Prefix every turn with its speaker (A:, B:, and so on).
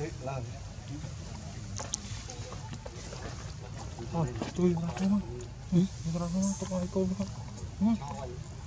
A: Thôi, tôi ra không á. Ra không á, tôi coi cô không.